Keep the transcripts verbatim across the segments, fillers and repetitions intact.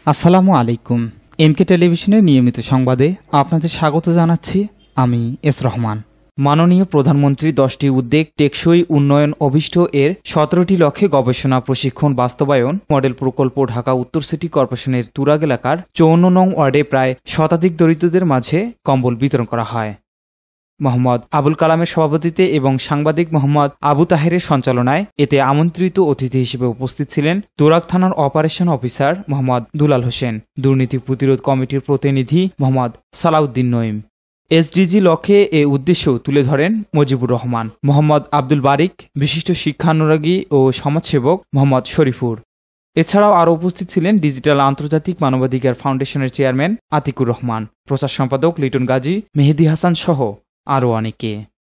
আসসালামু আলাইকুম। এমকে টেলিভিশনের নিয়মিত সংবাদে আপনাদের স্বাগত জানাচ্ছি আমি এস রহমান। মাননীয় প্রধানমন্ত্রী দশটি উদ্যোগ টেকসই উন্নয়ন অভিষ্ট এর সতেরোটি লক্ষ্যে গবেষণা প্রশিক্ষণ বাস্তবায়ন মডেল প্রকল্প ঢাকা উত্তর সিটি কর্পোরেশনের তুরাগ এলাকার চৌন্ন নং ওয়ার্ডে প্রায় শতাধিক দরিদ্রদের মাঝে কম্বল বিতরণ করা হয়। মোহাম্মদ আবুল কালামের সভাপতিত্বে এবং সাংবাদিক মোহাম্মদ আবু তাহেরের সঞ্চালনায় এতে আমন্ত্রিত অতিথি হিসেবে উপস্থিত ছিলেন তুরাগ থানার অপারেশন অফিসার মোহাম্মদ দুলাল হোসেন, দুর্নীতি প্রতিরোধ কমিটির প্রতিনিধি মোহাম্মদ সালাউদ্দিন নঈম। এসডিজি লক্ষ্যে এ উদ্দেশ্য তুলে ধরেন মজিবুর রহমান, মোহাম্মদ আব্দুল বারিক, বিশিষ্ট শিক্ষানুরাগী ও সমাজসেবক মোহাম্মদ শরীফুর। এছাড়াও আরও উপস্থিত ছিলেন ডিজিটাল আন্তর্জাতিক মানবাধিকার ফাউন্ডেশনের চেয়ারম্যান আতিকুর রহমান, প্রচার সম্পাদক লিটন গাজী, মেহেদি হাসান সহ আরও অনেকে।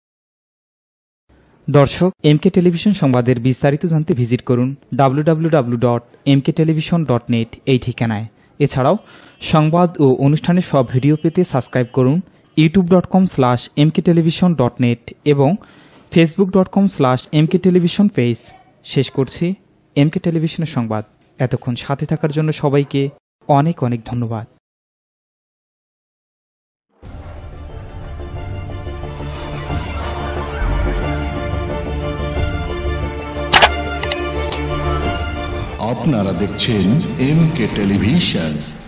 দর্শক, এমকে টেলিভিশন সংবাদের বিস্তারিত জানতে ভিজিট করুন W W W dot M K television dot net এই ঠিকানায়। এছাড়াও সংবাদ ও অনুষ্ঠানের সব ভিডিও পেতে সাবস্ক্রাইব করুন YouTube dot com slash M K television dot net এবং Facebook dot com slash M K television page. শেষ করছি এমকে টেলিভিশনের সংবাদ। এতক্ষণ সাথে থাকার জন্য সবাইকে অনেক অনেক ধন্যবাদ। আপনারা দেখছেন এম কে টেলিভিশন।